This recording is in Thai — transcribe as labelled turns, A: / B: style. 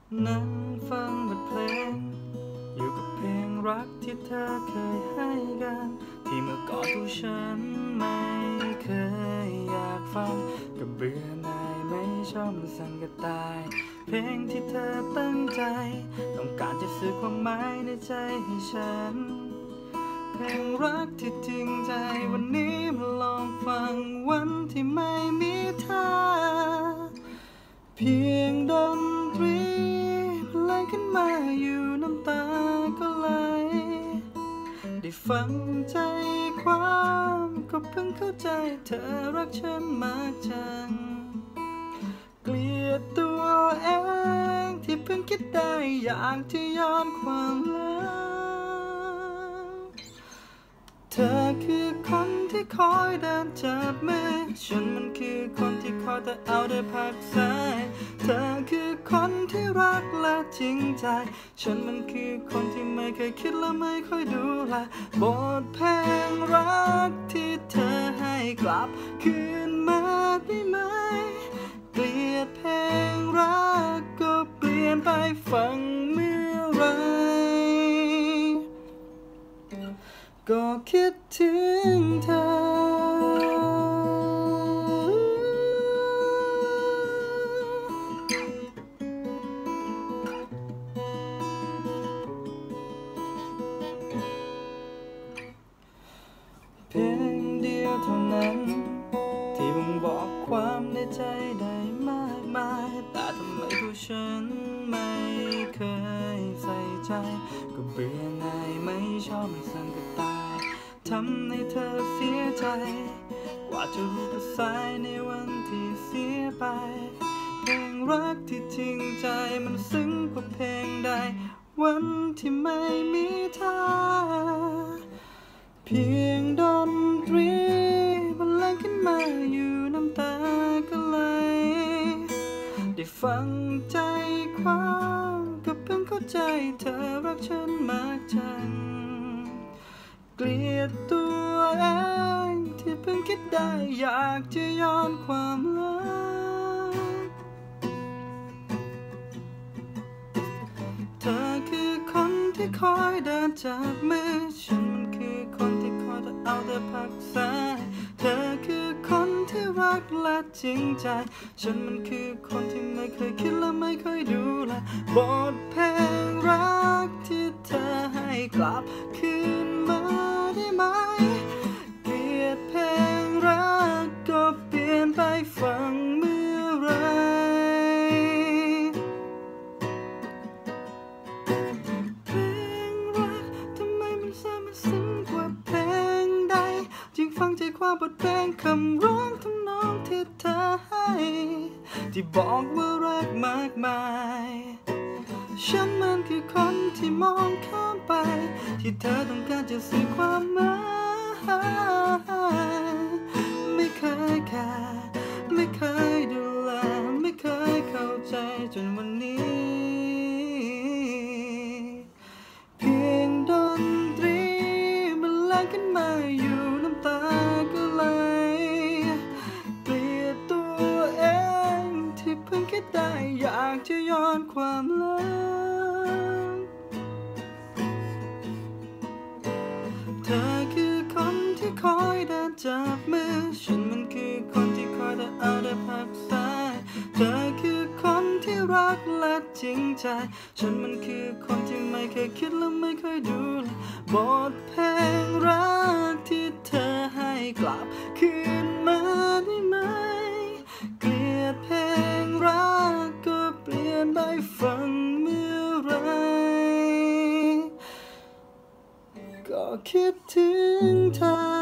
A: นั่งฟังบทเพลงอยู่กับเพลงรักที่เธอเคยให้กันที่เมื่อก่อนตัวฉันไม่เคยอยากฟังก็เบื่อหน่ายไม่ชอบมันสั่งก็ตายเพลงที่เธอตั้งใจต้องการจะสื่อความหมายในใจให้ฉันเพลงรักที่จริงใจวันนี้มาลองฟังวันที่ไม่มีเธอเพียงดนตรีเพลงขึ้นมาอยู่น้ำตาก็ไหลได้ฟังใจความก็เพิ่งเข้าใจเธอรักฉันมากจังเกลียดตัวเองที่เพิ่งคิดได้อยากจะย้อนความหลังเธอคือคนที่คอยเดินจับมือฉันมันคือคนที่คอยแต่เอาได้พักสายเธอคือคนที่รักและจริงใจฉันมันคือคนที่ไม่เคยคิดและไม่ค่อยดูแลบทเพลงรักที่เธอให้กลับคืนมาได้ไหมเกลียดเพลงรักก็เปลี่ยนไปฟังเมื่อไรก็คิดถึงเธอเพลงเดียวเท่านั้นที่บ่งบอกความในใจได้มากมายแต่ทำไมตัวฉันไม่เคยใส่ใจก็เบื่อหน่ายไม่ชอบมันสั่งก็ตายทำให้เธอเสียใจกว่าจะรู้ตัวสายในวันที่เสียไปเพลงรักที่จริงใจมันซึ้งกว่าเพลงใดวันที่ไม่มีเธอเพียงดนตรีบรรเลงขึ้นมาอยู่น้ำตาก็ไหลได้ฟังใจความก็เพิ่งเข้าใจเธอรักฉันมากจังเกลียดตัวเองที่เพิ่งคิดได้อยากจะย้อนความหลังเธอคือคนที่คอยเดินจับมือฉันมันคือคนที่คอยจะเอาแต่พักสายเธอคือคนที่รักและจริงใจฉันมันคือคนที่ไม่เคยคิดและไม่เคยดูแลบทเพลงรักที่เธอให้กลับคืนมาได้ไหมเกลียดเพลงรักก็เปลี่ยนไปฟังเมื่อไรเพลงรักทำไมมันซ้ำมันซึ้งกว่าเพลงใดยิ่งฟังใจความบทเพลงคำร้องทำนองที่เธอให้ที่บอกว่ารักมากมายฉันมันคือคนที่มองข้ามไปที่เธอต้องการจะสื่อความหมายไม่เคยแคร์ไม่เคยดูแลไม่เคยเข้าใจจนวันนี้เพียงดนตรีมันแรงขึ้นมาอยู่น้ำตาก็ไหลเกลียดตัวเองที่เพิ่งคิดได้อยากจะย้อนความหลังเธอคือคนที่คอยเดินจับมือฉันมันคือคนที่คอยแต่เอาแต่พักสายเธอคือคนที่รักและจริงใจฉันมันคือคนที่ไม่เคยคิดและไม่เคยดูแลบทเพลงรักที่เธอให้กลับคืนมาได้ไหมเกลียดเพลงรักก็เปลี่ยนไปฟังเมื่อไรก็คิดถึงเธอ